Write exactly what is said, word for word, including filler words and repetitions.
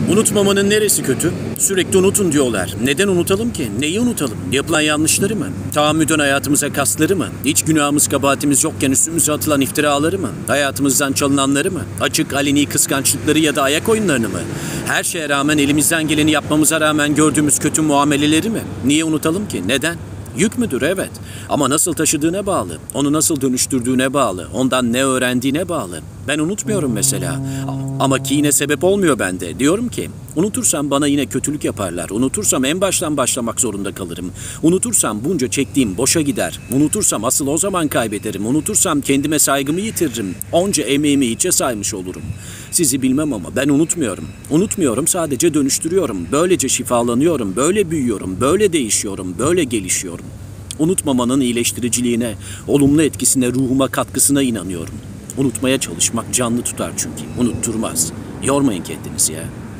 Unutmamanın neresi kötü? Sürekli unutun diyorlar. Neden unutalım ki? Neyi unutalım? Yapılan yanlışları mı? Tahammüden hayatımıza kasları mı? Hiç günahımız kabahatimiz yokken üstümüze atılan iftiraları mı? Hayatımızdan çalınanları mı? Açık aleni kıskançlıkları ya da ayak oyunlarını mı? Her şeye rağmen elimizden geleni yapmamıza rağmen gördüğümüz kötü muameleleri mi? Niye unutalım ki? Neden? Yük müdür? Evet. Ama nasıl taşıdığına bağlı. Onu nasıl dönüştürdüğüne bağlı. Ondan ne öğrendiğine bağlı. Ben unutmuyorum mesela. Ama ki yine sebep olmuyor bende. Diyorum ki unutursam bana yine kötülük yaparlar. Unutursam en baştan başlamak zorunda kalırım. Unutursam bunca çektiğim boşa gider. Unutursam asıl o zaman kaybederim. Unutursam kendime saygımı yitiririm. Onca emeğimi hiçe saymış olurum. Sizi bilmem ama ben unutmuyorum. Unutmuyorum, sadece dönüştürüyorum. Böylece şifalanıyorum, böyle büyüyorum, böyle değişiyorum, böyle gelişiyorum. Unutmamanın iyileştiriciliğine, olumlu etkisine, ruhuma katkısına inanıyorum. Unutmaya çalışmak canlı tutar çünkü. Unutturmaz. Yormayın kendinizi ya.